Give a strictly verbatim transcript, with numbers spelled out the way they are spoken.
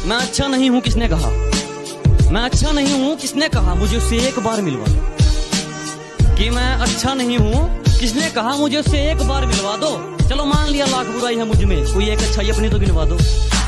मैं अच्छा नहीं हूं किसने कहा, मैं अच्छा नहीं हूं किसने कहा, मुझे उससे एक बार मिलवा दो। कि मैं अच्छा नहीं हूं किसने कहा, मुझे उससे एक बार मिलवा दो। चलो मान लिया लाख बुराई है मुझ में, कोई एक अच्छाई अपनी तो गिनवा दो।